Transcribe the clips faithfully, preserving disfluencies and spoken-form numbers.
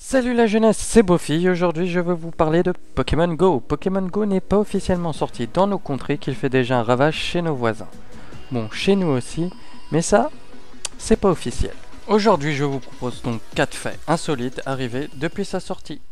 Salut la jeunesse, c'est Beaufy. Aujourd'hui je veux vous parler de Pokémon Go. Pokémon Go n'est pas officiellement sorti dans nos contrées qu'il fait déjà un ravage chez nos voisins. Bon, chez nous aussi, mais ça, c'est pas officiel. Aujourd'hui je vous propose donc quatre faits insolites arrivés depuis sa sortie.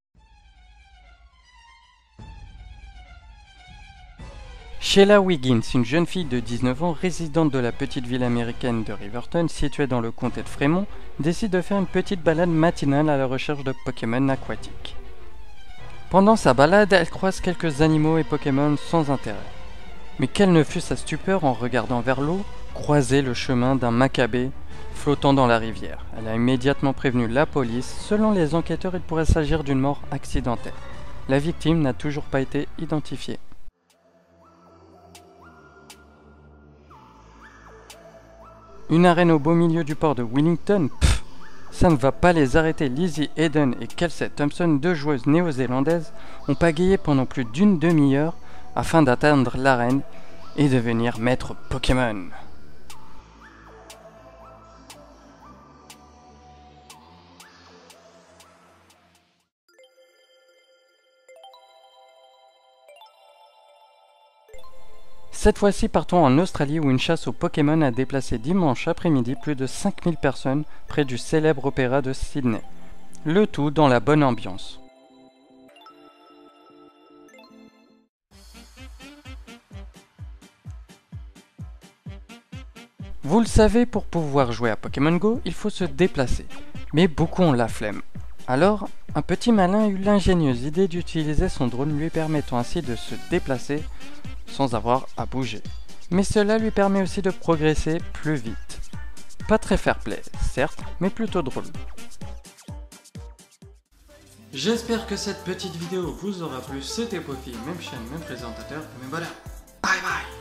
Sheila Wiggins, une jeune fille de dix-neuf ans résidente de la petite ville américaine de Riverton située dans le comté de Fremont, décide de faire une petite balade matinale à la recherche de Pokémon aquatiques. Pendant sa balade, elle croise quelques animaux et Pokémon sans intérêt. Mais quelle ne fut sa stupeur en regardant vers l'eau, croiser le chemin d'un macabé flottant dans la rivière. Elle a immédiatement prévenu la police. Selon les enquêteurs, il pourrait s'agir d'une mort accidentelle. La victime n'a toujours pas été identifiée. Une arène au beau milieu du port de Wellington, pff, ça ne va pas les arrêter. Lizzie Eden et Kelsey Thompson, deux joueuses néo-zélandaises, ont pagayé pendant plus d'une demi-heure afin d'atteindre l'arène et devenir maître Pokémon. Cette fois-ci, partons en Australie où une chasse aux Pokémon a déplacé dimanche après-midi plus de cinq mille personnes près du célèbre opéra de Sydney. Le tout dans la bonne ambiance. Vous le savez, pour pouvoir jouer à Pokémon Go, il faut se déplacer. Mais beaucoup ont la flemme. Alors, un petit malin eut l'ingénieuse idée d'utiliser son drone lui permettant ainsi de se déplacer sans avoir à bouger. Mais cela lui permet aussi de progresser plus vite. Pas très fair-play, certes, mais plutôt drôle. J'espère que cette petite vidéo vous aura plu. C'était Beaufy, même chaîne, même présentateur, mais voilà, bye bye.